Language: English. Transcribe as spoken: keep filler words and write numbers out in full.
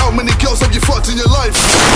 How many girls have you fucked in your life?